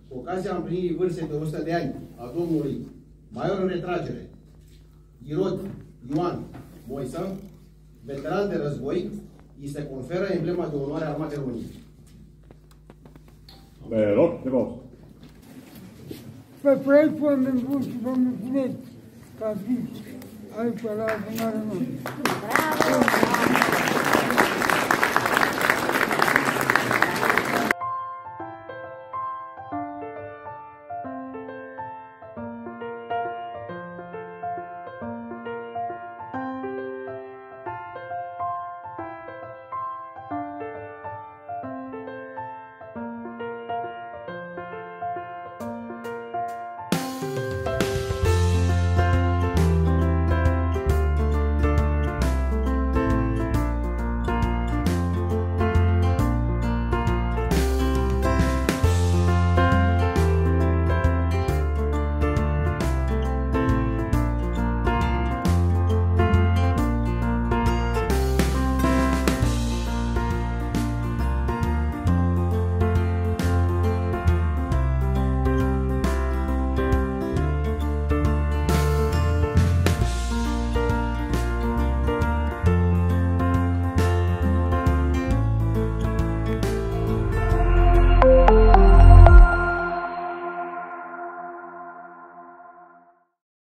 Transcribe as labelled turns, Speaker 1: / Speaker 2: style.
Speaker 1: cu ocazia împlinirii vârstei de 100 de ani a domnului major în retragere Irod Ioan Moisă, veteran de război, îi se conferă emblema de onoare a Armatei României.
Speaker 2: Vă rog, te rog.
Speaker 3: Pe proiectul am îmbun și vă mulțumesc că ați zis aici la adunarea noastră. Bravo!